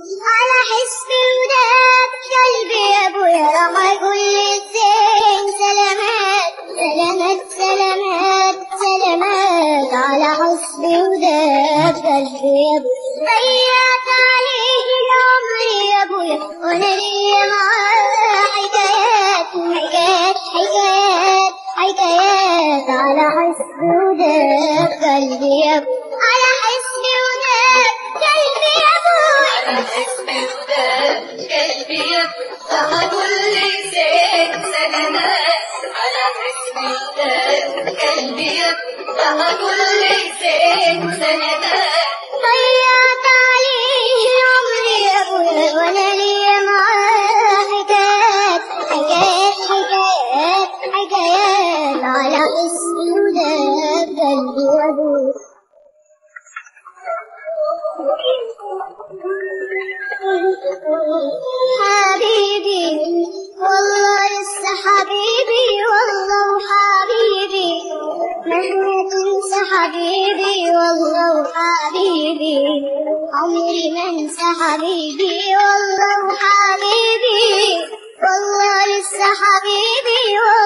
على حسبي وداد قلبي يا ابويا راح اقول للزين سلامات سلامات سلامات سلامات على حسبي وداد قلبي يا ابويا ضيعت عليه العمر يا ابويا وانا ليا معاه حكايات حكايات حكايات حكايات على حسبي وداد قلبي يا ابويا على حسبي وداد قلبي يا ابويا على حسبي وداد قلبي يا ابويا كل زين سلامات على حسبي وداد قلبي يا ابويا كل زين سلامات ضيعت عليه العمر يا ابويا وانا ليا معاه حكايات حكايات حكايات حكايات على حسبي وداد قلبي يا ابويا حبيبي والله لسه حبيبي والله وحبيبي مهما تنسى حبيبي والله وحبيبي عمري ما انسى حبيبي والله وحبيبي والله لسه حبيبي والله